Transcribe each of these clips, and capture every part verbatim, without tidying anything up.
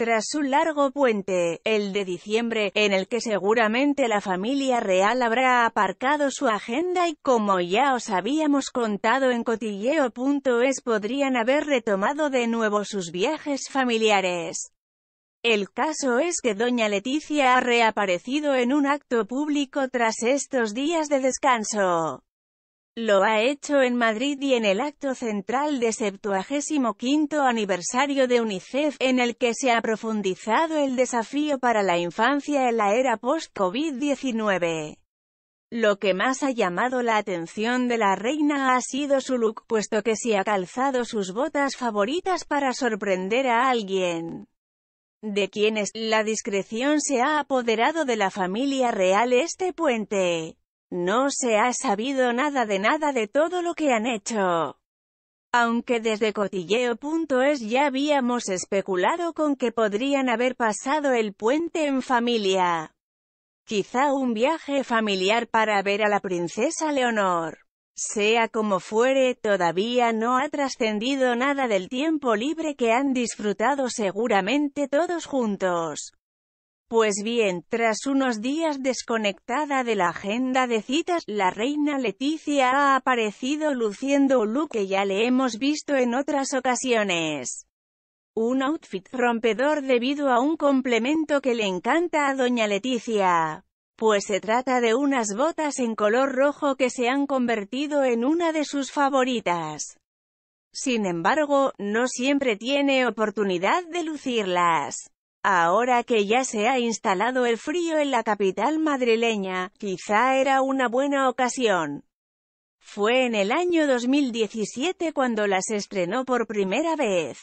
Tras un largo puente, el de diciembre, en el que seguramente la familia real habrá aparcado su agenda y, como ya os habíamos contado en cotilleo punto es, podrían haber retomado de nuevo sus viajes familiares. El caso es que doña Leticia ha reaparecido en un acto público tras estos días de descanso. Lo ha hecho en Madrid y en el acto central de septuagésimo quinto aniversario de UNICEF, en el que se ha profundizado el desafío para la infancia en la era post-COVID diecinueve. Lo que más ha llamado la atención de la reina ha sido su look, puesto que se ha calzado sus botas favoritas para sorprender a alguien de quienes la discreción se ha apoderado de la familia real este puente. No se ha sabido nada de nada de todo lo que han hecho. Aunque desde cotilleo punto es ya habíamos especulado con que podrían haber pasado el puente en familia. Quizá un viaje familiar para ver a la princesa Leonor. Sea como fuere, todavía no ha trascendido nada del tiempo libre que han disfrutado seguramente todos juntos. Pues bien, tras unos días desconectada de la agenda de citas, la reina Leticia ha aparecido luciendo un look que ya le hemos visto en otras ocasiones. Un outfit rompedor debido a un complemento que le encanta a doña Leticia. Pues se trata de unas botas en color rojo que se han convertido en una de sus favoritas. Sin embargo, no siempre tiene oportunidad de lucirlas. Ahora que ya se ha instalado el frío en la capital madrileña, quizá era una buena ocasión. Fue en el año dos mil diecisiete cuando las estrenó por primera vez.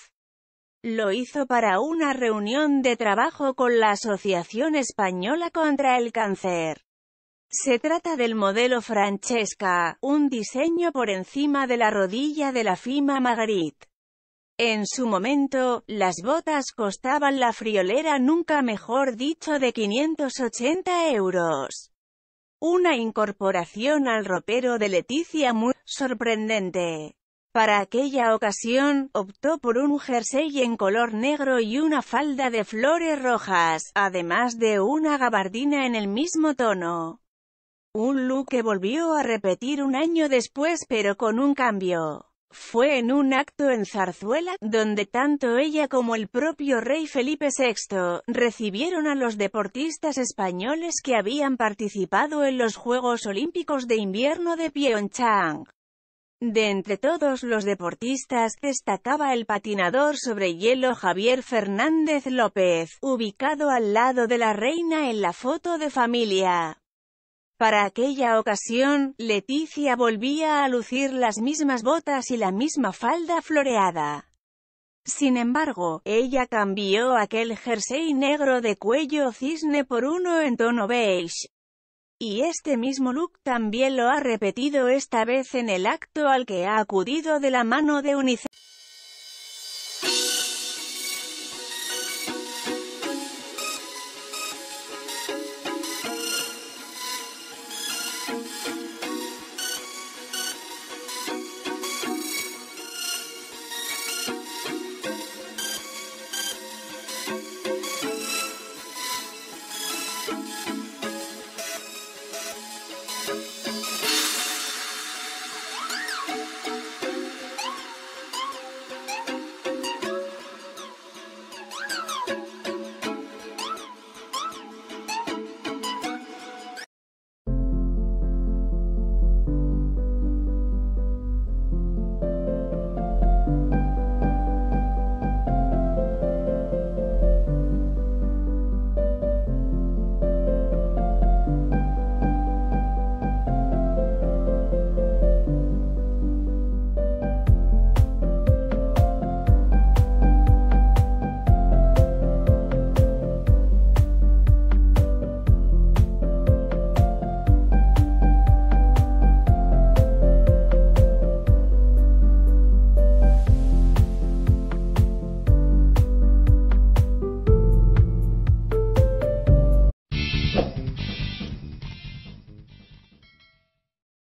Lo hizo para una reunión de trabajo con la Asociación Española contra el Cáncer. Se trata del modelo Francesca, un diseño por encima de la rodilla de la Fima Marguerite. En su momento, las botas costaban la friolera, nunca mejor dicho, de quinientos ochenta euros. Una incorporación al ropero de Leticia muy sorprendente. Para aquella ocasión, optó por un jersey en color negro y una falda de flores rojas, además de una gabardina en el mismo tono. Un look que volvió a repetir un año después, pero con un cambio. Fue en un acto en Zarzuela, donde tanto ella como el propio rey Felipe sexto recibieron a los deportistas españoles que habían participado en los Juegos Olímpicos de Invierno de Pyeongchang. De entre todos los deportistas, destacaba el patinador sobre hielo Javier Fernández López, ubicado al lado de la reina en la foto de familia. Para aquella ocasión, Leticia volvía a lucir las mismas botas y la misma falda floreada. Sin embargo, ella cambió aquel jersey negro de cuello cisne por uno en tono beige. Y este mismo look también lo ha repetido esta vez en el acto al que ha acudido de la mano de UNICEF.